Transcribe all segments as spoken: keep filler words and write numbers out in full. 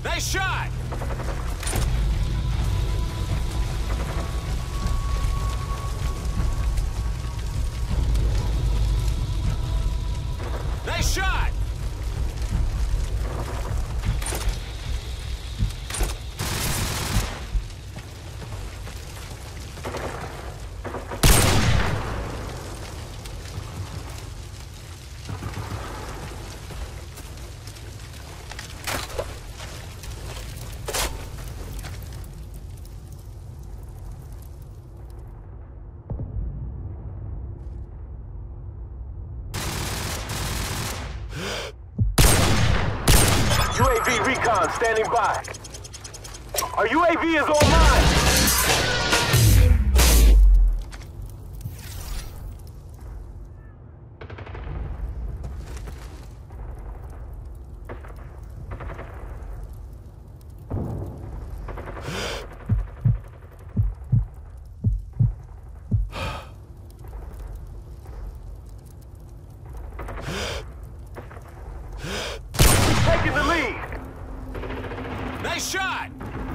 Nice shot! Nice shot! U A V recon standing by. Our U A V is online. Taking the lead. Nice shot!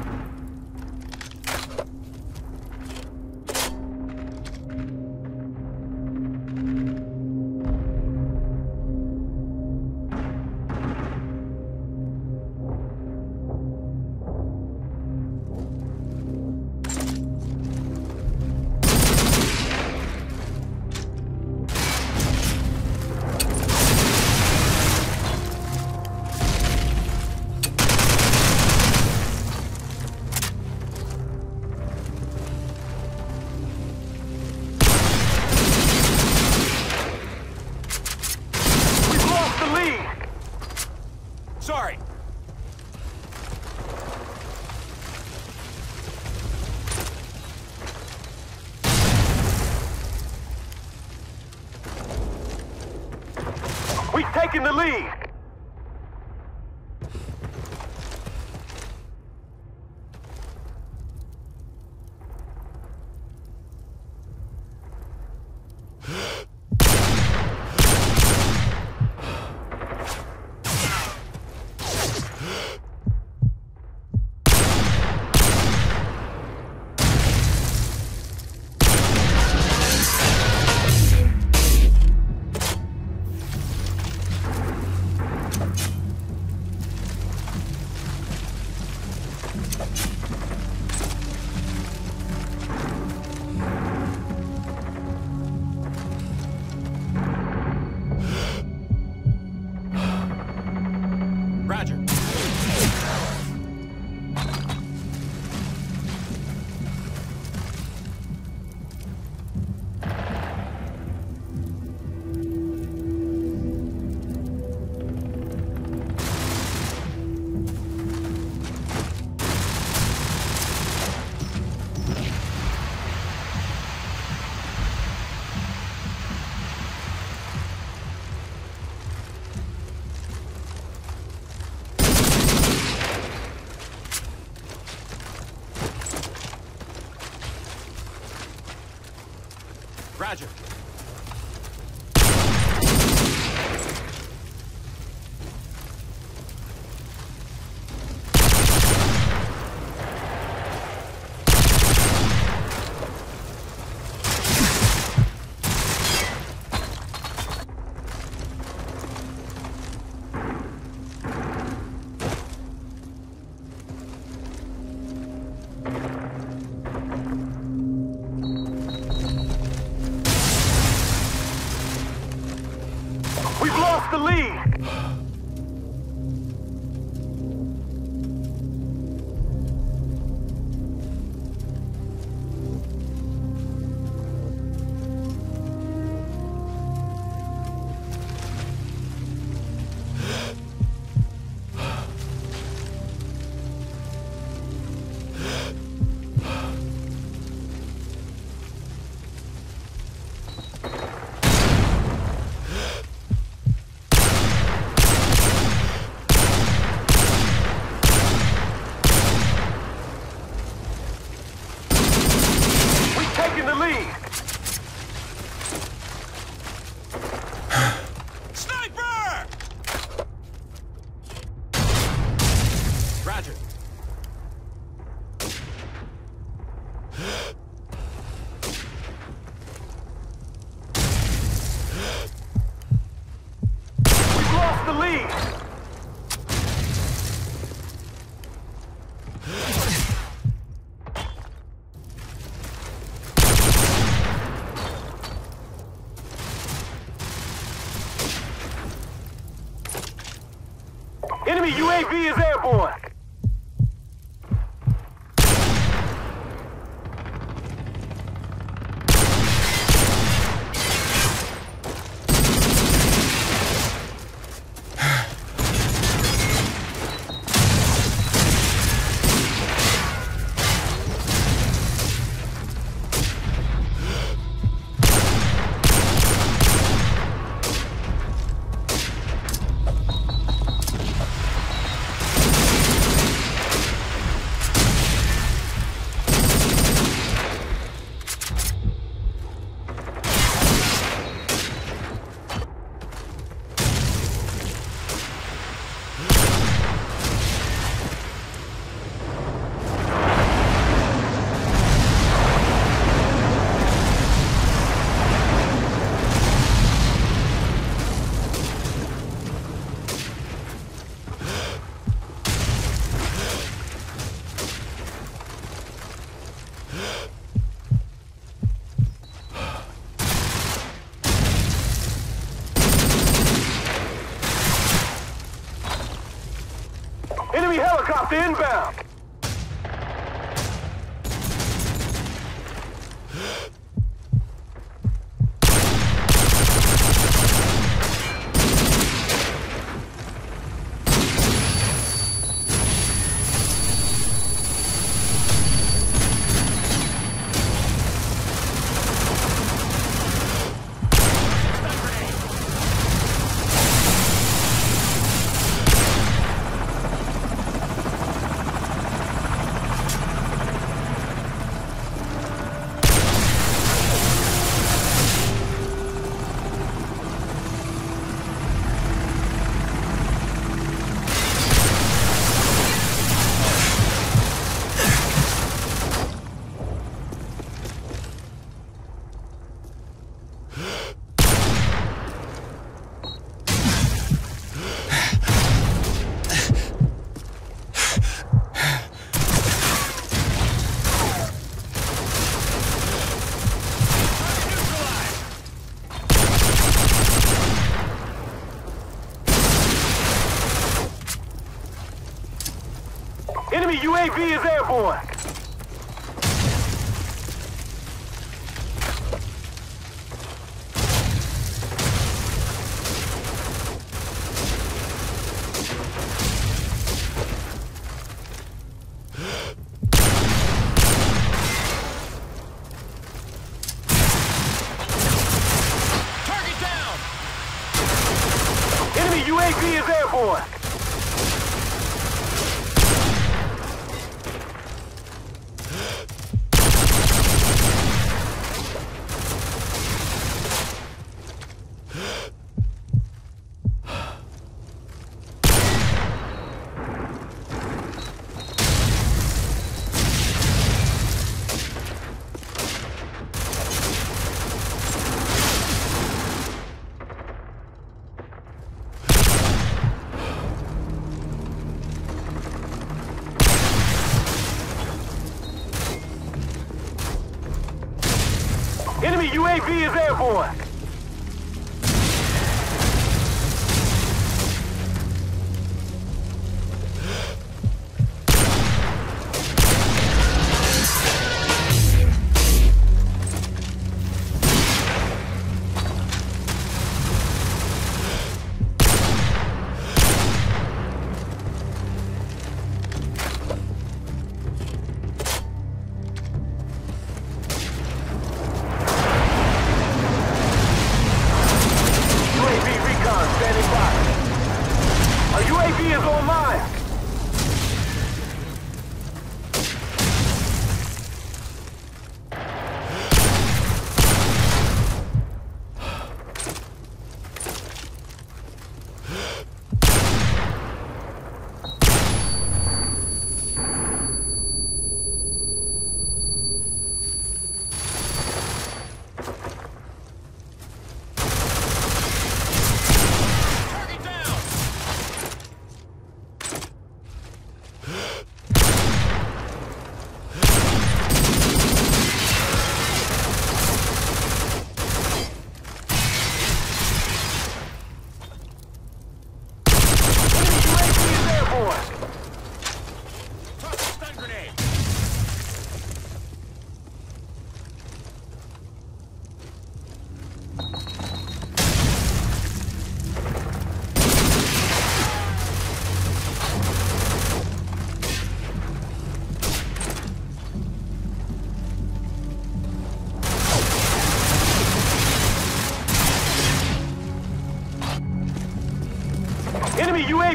Sorry. We've taken the lead. Roger. Roger. Enemy U A V is airborne. Enemy helicopter inbound. Enemy U A V is airborne. Target down! Enemy U A V is airborne. Enemy U A V is airborne.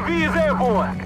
A V is airborne.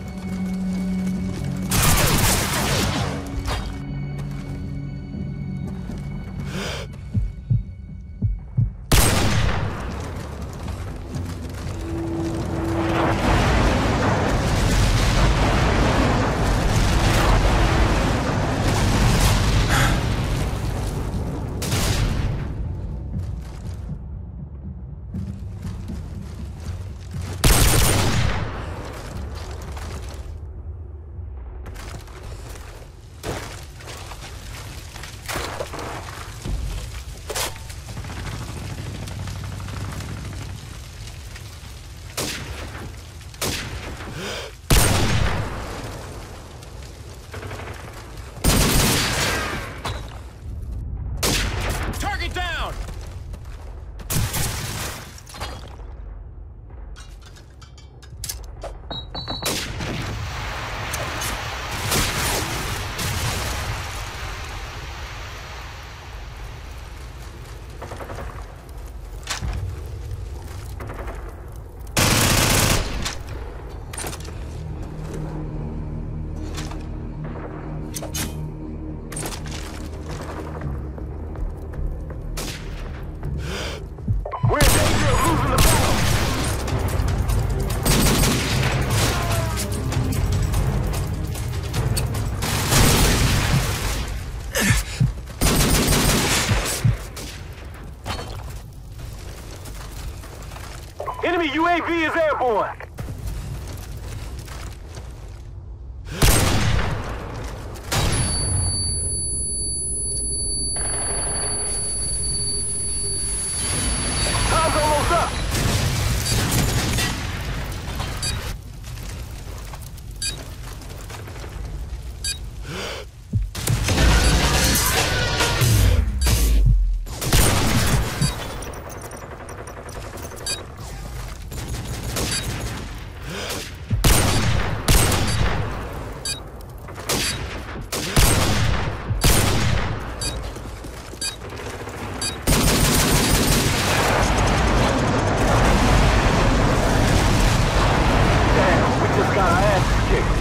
Target down! We're in danger of losing the battle. Enemy U A V is airborne. Time's almost up. Damn, we just got our asses kicked.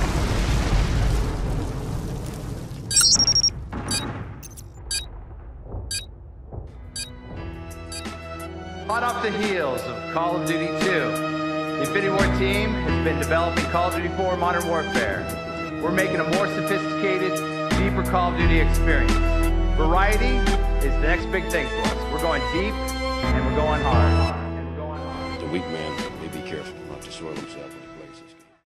Hot off the heels of Call of Duty two, the Infinity Ward team has been developing Call of Duty four Modern Warfare. We're making a more sophisticated, deeper Call of Duty experience. Variety is the next big thing for us. We're going deep and we're going hard. And we're going hard. The weak man may be careful not to soil himself.